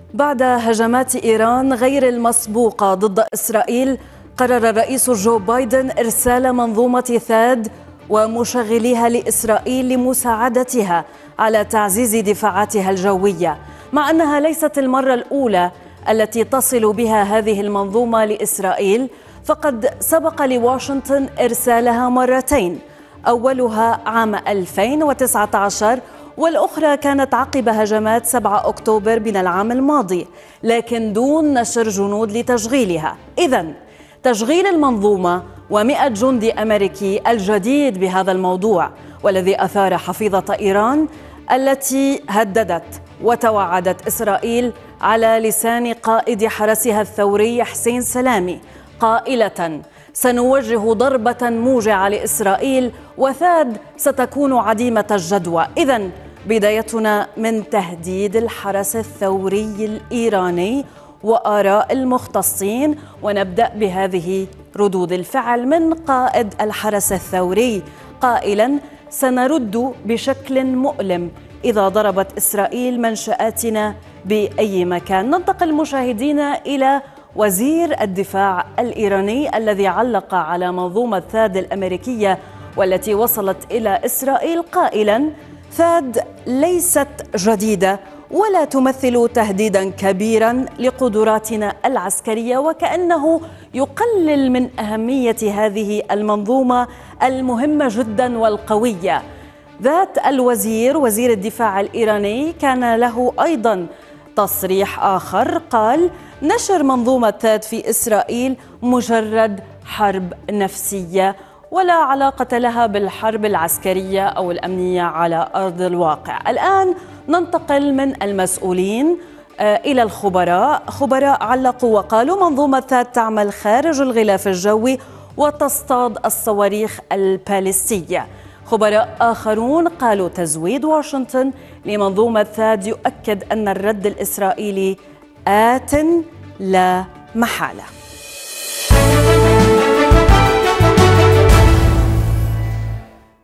بعد هجمات إيران غير المسبوقة ضد إسرائيل، قرر الرئيس جو بايدن إرسال منظومة ثاد ومشغليها لإسرائيل لمساعدتها على تعزيز دفاعاتها الجوية، مع أنها ليست المرة الأولى التي تصل بها هذه المنظومة لإسرائيل، فقد سبق لواشنطن إرسالها مرتين، أولها عام 2019 والأخرى كانت عقب هجمات 7 أكتوبر من العام الماضي، لكن دون نشر جنود لتشغيلها. إذن تشغيل المنظومة و100 جندي أمريكي الجديد بهذا الموضوع، والذي أثار حفيظة إيران التي هددت وتوعدت إسرائيل على لسان قائد حرسها الثوري حسين سلامي قائلة: سنوجه ضربة موجعة لإسرائيل وثاد ستكون عديمة الجدوى. إذن بدايتنا من تهديد الحرس الثوري الإيراني وآراء المختصين، ونبدأ بهذه ردود الفعل من قائد الحرس الثوري قائلا: سنرد بشكل مؤلم إذا ضربت إسرائيل منشآتنا بأي مكان. ننتقل مشاهدينا إلى وزير الدفاع الإيراني الذي علق على منظومة ثاد الأمريكية والتي وصلت إلى إسرائيل قائلا: ثاد ليست جديدة ولا تمثل تهديدا كبيرا لقدراتنا العسكرية، وكأنه يقلل من أهمية هذه المنظومة المهمة جدا والقوية. ذات الوزير وزير الدفاع الإيراني كان له أيضا تصريح آخر، قال: نشر منظومة ثاد في إسرائيل مجرد حرب نفسية ولا علاقة لها بالحرب العسكرية أو الأمنية على أرض الواقع. الآن ننتقل من المسؤولين إلى الخبراء. خبراء علقوا وقالوا: منظومة ثاد تعمل خارج الغلاف الجوي وتصطاد الصواريخ الباليستية. خبراء آخرون قالوا: تزويد واشنطن لمنظومة ثاد يؤكد أن الرد الإسرائيلي آت لا محالة.